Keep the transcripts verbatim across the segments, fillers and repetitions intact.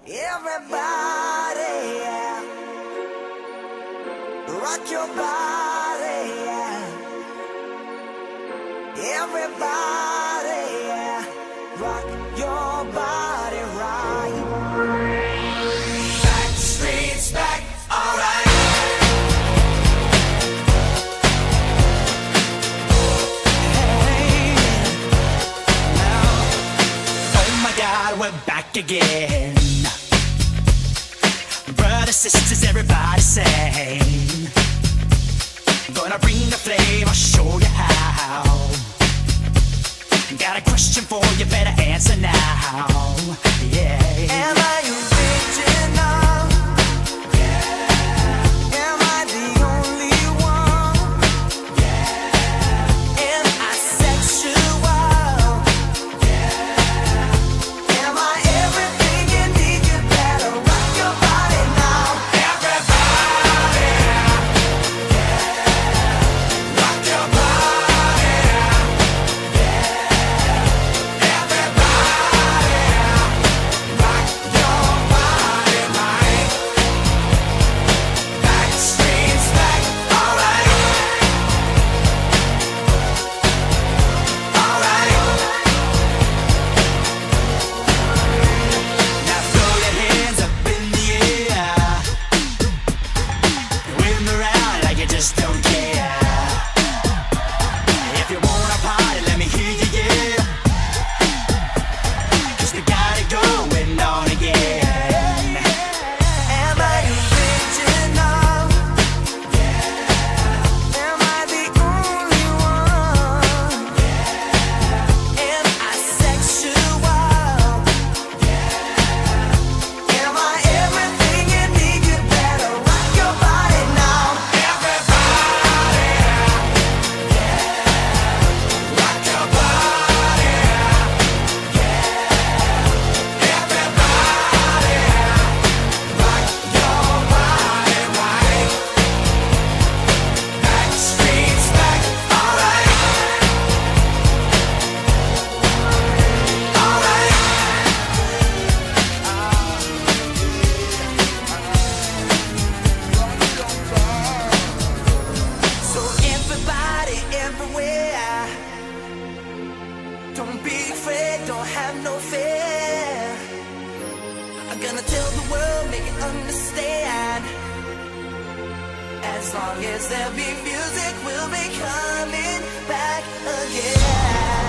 Everybody, yeah. Rock your body, yeah. Everybody, yeah. Rock your body right. Back streets back, alright. Hey, now, oh my God, we're back again. Brothers, sisters, everybody sing. Gonna bring the flame, I'll show you how. Got a question for you, better answer now. Yeah. Am I original? Yeah. Am I the only one? Yeah. Am I sexual? Yeah. Am I everything you need? You better rock your body now. Everybody, yeah. Rock your body, yeah. Just don't care. If you wanna party, let me hear you, yeah. 'Cause we got it going on again. Am I original? Yeah. Am I the only one? Yeah. Am I sexual? Yeah. Am I everything you need? You better rock your body now. Don't be afraid, don't have no fear. I'm gonna tell the world, make it understand. As long as there be music, we'll be coming back again.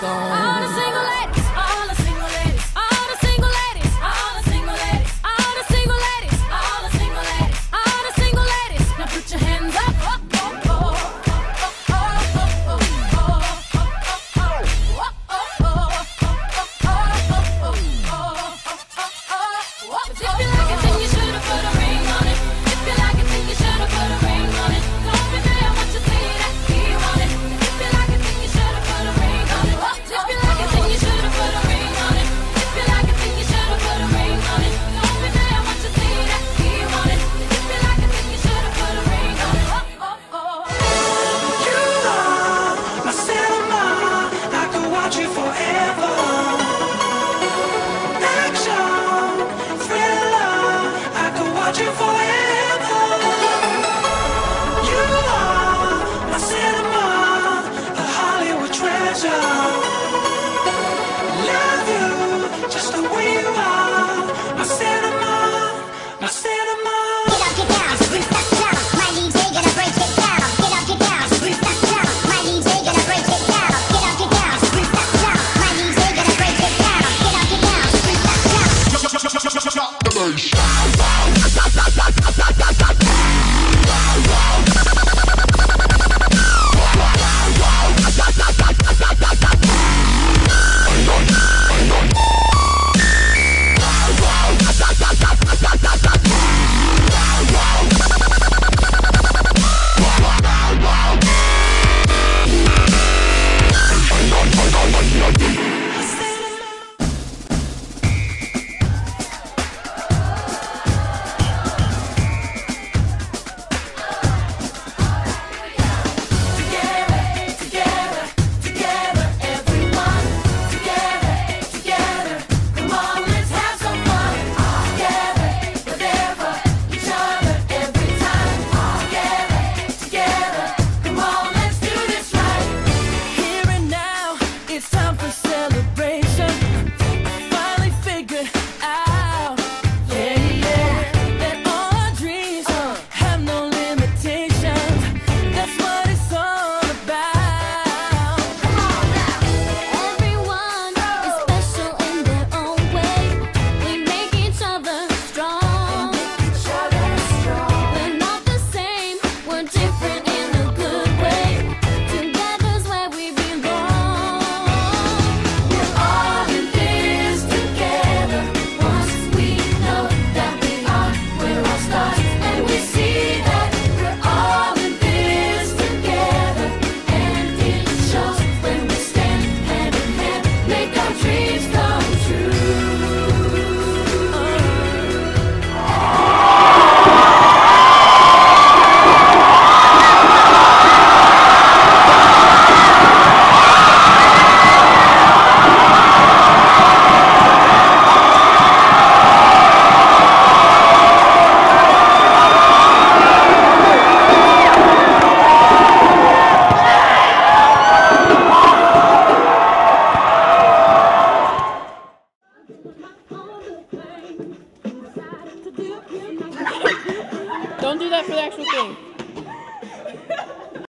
gone. All the single ladies, all the single ladies, all the single ladies, all the single ladies, all the single ladies, all the single ladies, all the single ladies. Now put your hands up. Don't do that for the actual thing.